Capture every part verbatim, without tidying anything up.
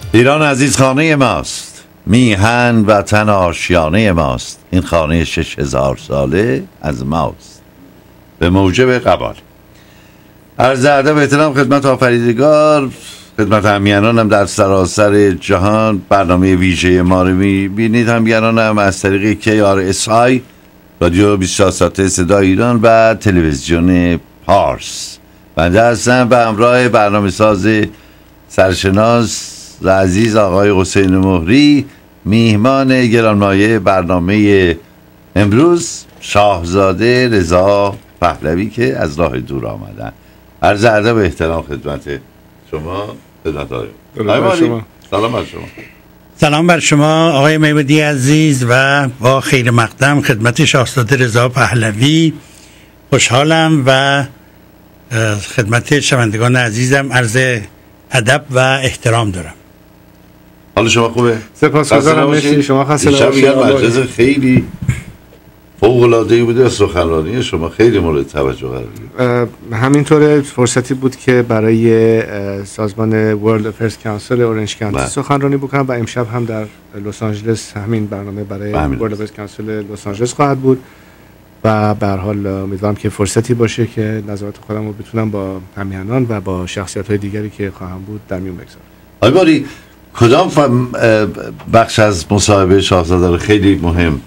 ایران عزیز خانه ماست، میهن وطن آشیانه ماست. این خانه شش هزار ساله از ماست به موجب قبال. عرض ادب و احترام خدمت آفریدگار، خدمت همیهنانم در سراسر جهان. برنامه ویژه ما رو میبینید همیهنانم از طریق کی آر اس آی رادیو بیست و چهار ساعته صدای ایران و تلویزیون پارس. بنده هستم به همراه برنامه ساز سرشناس و عزیز آقای حسین مهری. میهمان گرانمایه برنامه امروز شاهزاده رضا پهلوی که از راه دور آمدن. عرض ادب و احترام خدمت شما، خدمت آقای شما. سلام بر شما. سلام بر شما آقای میمودی عزیز و با خیر مقدم خدمت شاهزاده رضا پهلوی. خوشحالم و خدمت شنوندگان عزیزم عرض ادب و احترام دارم. حال شما خوبه؟ سپاسگزارم. مرسی. شما خسته نباشید. مجلس خیلی فوق‌العاده‌ای بوده و سخنرانی شما خیلی مورد توجه قرار گرفت. همینطوره، فرصتی بود که برای سازمان World Affairs Council اورنج کانتی سخنرانی بکنم و امشب هم در لس آنجلس همین برنامه برای World Affairs Council لس آنجلس خواهد بود و به هر حال امیدوارم که فرصتی باشه که نظرات خودم رو بتونم با همیهنان و با شخصیت‌های دیگری که خواهم بود در میون بگذارم. آقای باری کدام بخش از مصاحبه شاهزاده رو خیلی مهم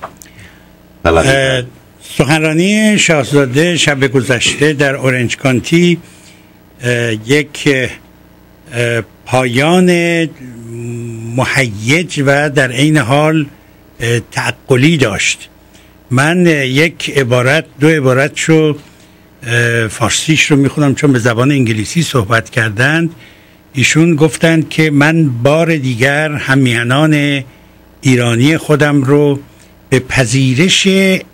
سخنرانی شاهزاده شب گذشته در اورنج کانتی یک پایان مهیج و در عین حال تعقلی داشت. من یک عبارت دو عبارت شو فارسیش رو میخونم چون به زبان انگلیسی صحبت کردند. ایشون گفتند که من بار دیگر همیهنان ایرانی خودم رو به پذیرش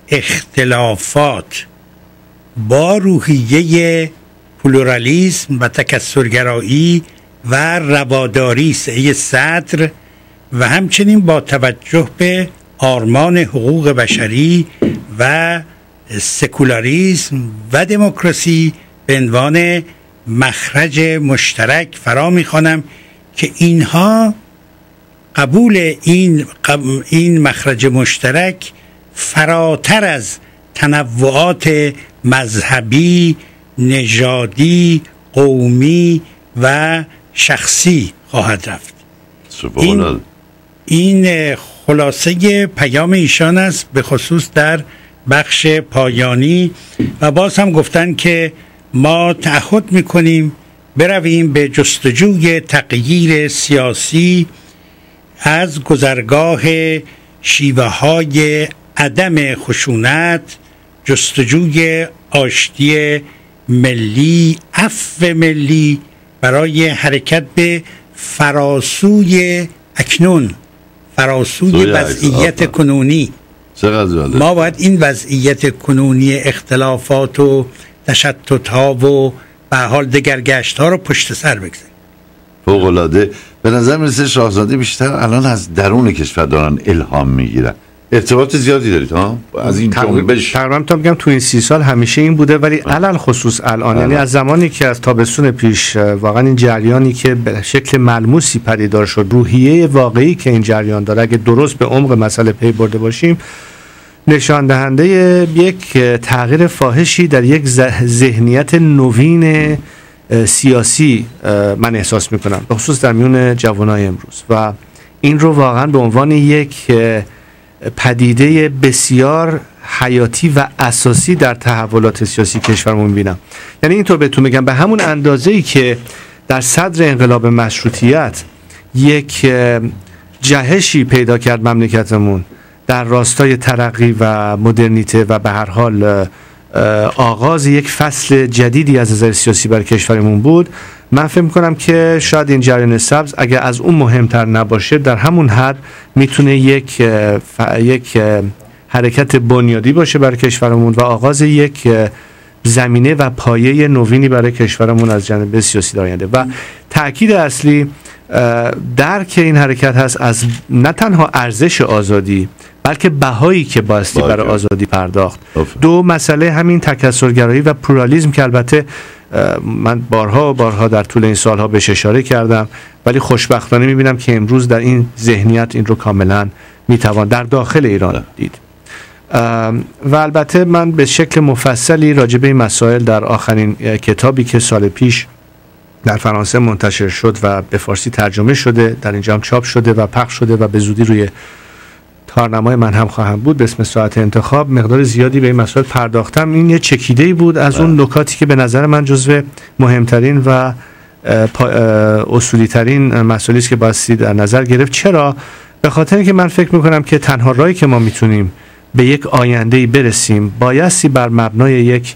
اختلافات با روحیه پلورالیسم و تکثرگرایی و رواداری سعی صدر و همچنین با توجه به آرمان حقوق بشری و سکولاریسم و دموکراسی به عنوان مخرج مشترک فرا می‌خوانم که اینها قبول این این مخرج مشترک فراتر از تنوعات مذهبی، نژادی، قومی و شخصی خواهد رفت. این, این خلاصه پیام ایشان است به خصوص در بخش پایانی و باز هم گفتن که ما تعهد میکنیم برویم به جستجوی تغییر سیاسی از گذرگاه شیوه های عدم خشونت، جستجوی آشتی ملی، عفو ملی برای حرکت به فراسوی اکنون، فراسوی وضعیت کنونی. ما باید این وضعیت کنونی اختلافات و تشتت ها و به حال دگرگشت ها رو پشت سر بگذاریم. فوق‌العاده. به نظر میرسه شاهزاده بیشتر الان از درون کشور دارن الهام میگیرن. ارتباط زیادی دارید ها از این جنبش؟ تقریبا تا میگم تو این سی سال همیشه این بوده، ولی علل خصوص الان، یعنی از زمانی که از تابستون پیش واقعا این جریانی که به شکل ملموسی پدیدار شد، روحیه واقعی که این جریان داره، اگه درست به عمق مسئله پی برده باشیم، نشان دهنده یک تغییر فاحشی در یک ذهنیت نوین سیاسی من احساس میکنم، به خصوص در میون جوانای امروز، و این رو واقعا به عنوان یک پدیده بسیار حیاتی و اساسی در تحولات سیاسی کشورمون میبینم. یعنی اینطور بهتون میگم به همون اندازه‌ای که در صدر انقلاب مشروطیت یک جهشی پیدا کرد مملکتمون در راستای ترقی و مدرنیته و به هر حال آغاز یک فصل جدیدی از نظر سیاسی برای کشورمون بود، من فکر می‌کنم که شاید این جریان سبز اگر از اون مهمتر نباشه در همون حد میتونه یک ف... یک حرکت بنیادی باشه برای کشورمون و آغاز یک زمینه و پایه نوینی برای کشورمون از جانب سیاسی در آینده. و تأکید اصلی درک این حرکت هست از نه تنها ارزش آزادی بلکه بهایی که بایستی برای آزادی پرداخت. دو، مسئله همین تکثرگرایی و پلورالیسم که البته من بارها و بارها در طول این سالها بهش اشاره کردم، ولی خوشبختانه میبینم که امروز در این ذهنیت این رو کاملا میتوان در داخل ایران دید. و البته من به شکل مفصلی راجع به این مسائل در آخرین کتابی که سال پیش در فرانسه منتشر شد و به فارسی ترجمه شده، در اینجا هم چاپ شده و پخش شده و به زودی روی تارنمای من هم خواهم بود، به اسم ساعت انتخاب، مقدار زیادی به این مسائل پرداختم. این یه چکیده‌ای بود از اون نکاتی که به نظر من جزو مهمترین و اصولی ترین مسائلی است که بایستی در نظر گرفت. چرا؟ به خاطر اینکه من فکر میکنم که تنها راهی که ما میتونیم به یک آینده‌ای برسیم بایستی بر مبنای یک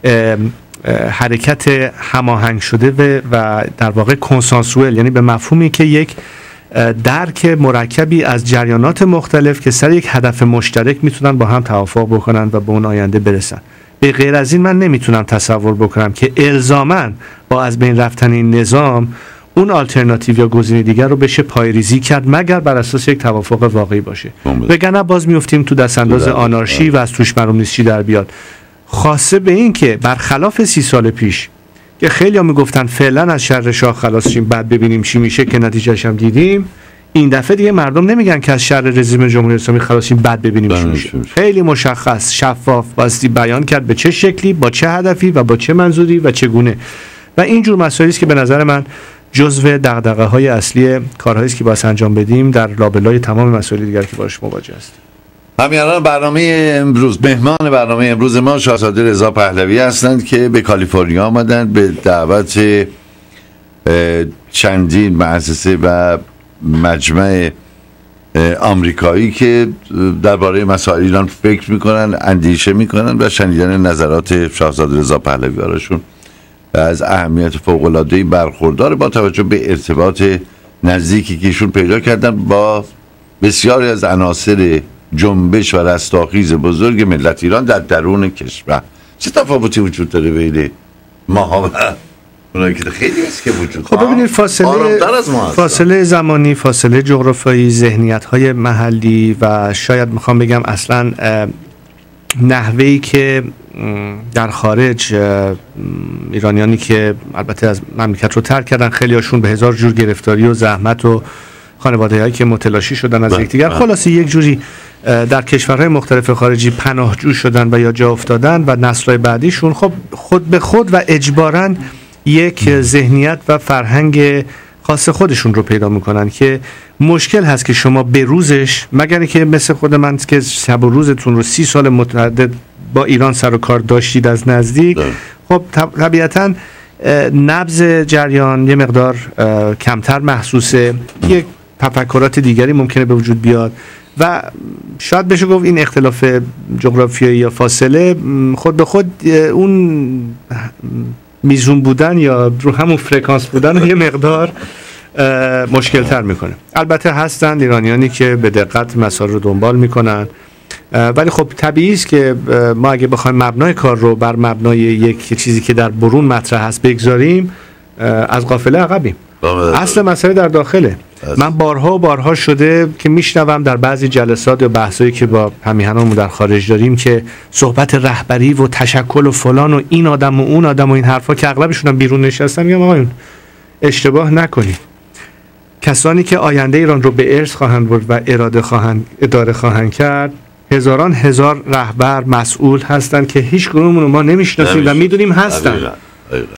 حرکت هماهنگ شده و در واقع کنسانسوئل، یعنی به مفهومی که یک درک مرکبی از جریانات مختلف که سر یک هدف مشترک میتونن با هم توافق بکنن و به اون آینده برسن. به غیر از این من نمیتونم تصور بکنم که الزاماً با از بین رفتن این نظام اون آلترناتیو یا گزینه دیگر رو بشه پایریزی کرد مگر بر اساس یک توافق واقعی باشه. وگرنه باز میافتیم تو دست انداز آنارشی و از توش معلوم نیست چی در بیاد. خاصه به این که برخلاف سی سال پیش که خیلی ها میگفتن فعلا از شر شاه خلاص شیم بعد ببینیم چی میشه، که نتیجهش هم دیدیم، این دفعه دیگه مردم نمیگن که از شر رژیم جمهوری اسلامی خلاص شیم بعد ببینیم چی میشه. خیلی مشخص شفاف واسطی بیان کرد به چه شکلی، با چه هدفی و با چه منظوری و چگونه. و اینجور مسائلی است که به نظر من جزو دغدغه های اصلی کارهایی است که باید انجام بدیم در لابلای تمام مسائل دیگر که باهاش مواجه است. همیهنان برنامه امروز، مهمان برنامه امروز ما شاهزاده رضا پهلوی هستند که به کالیفرنیا آمدند به دعوت چندین مؤسسه و مجمع آمریکایی که درباره مسائل ایران فکر میکنن، اندیشه میکنن و شنیدن نظرات شاهزاده رضا پهلوی براشون از اهمیت فوق‌العاده‌ای برخوردار با توجه به ارتباط نزدیکی که ایشون پیدا کردن با بسیاری از عناصر جنبش و رستاخیز بزرگ ملت ایران در درون کشور. چه تفاوتی وجود داره بین ماها و اونایی که خیلی است که وجود خب ببینید فاصله فاصله زمانی، فاصله جغرافیایی، ذهنیت‌های محلی و شاید میخوام بگم اصلا نحوهی که در خارج ایرانیانی که البته از مملکت رو ترک کردن، خیلی هاشون به هزار جور گرفتاری و زحمت و خانواده‌هایی که متلاشی شدن از یکدیگر، خلاصه یک جوری در کشورهای مختلف خارجی پناهجو شدن و یا جا افتادن و نسل‌های بعدیشون خب خود به خود و اجباراً یک ذهنیت و فرهنگ خاص خودشون رو پیدا میکنن که مشکل هست که شما به روزش، مگر که مثل خود من که شب و روزتون رو سی سال متعدد با ایران سر و کار داشتید از نزدیک، خب طبیعتاً نبض جریان یه مقدار کمتر محسوسه، یک تفکرات دیگری ممکنه به وجود بیاد و شاید بشه گفت این اختلاف جغرافیایی یا فاصله خود به خود اون میزون بودن یا رو همون فرکانس بودن رو یه مقدار مشکل تر میکنه. البته هستند ایرانیانی که به دقت مسائل رو دنبال میکنن، ولی خب طبیعی است که ما اگه بخوایم مبنای کار رو بر مبنای یک چیزی که در برون مطرح هست بگذاریم از قافله عقبیم. اصل مسئله در داخله. من بارها و بارها شده که میشنوم در بعضی جلسات یا بحثایی که با همیهنانمون در خارج داریم که صحبت رهبری و تشکل و فلان و این آدم و اون آدم و این حرفا که اغلبشون هم بیرون نشستن، میگم آقایون اشتباه نکنید. کسانی که آینده ایران رو به ارث خواهند برد و اراده خواهند اداره خواهند کرد، هزاران هزار رهبر مسئول هستند که هیچ کدومون رو ما نمیشناسیم و میدونیم هستن.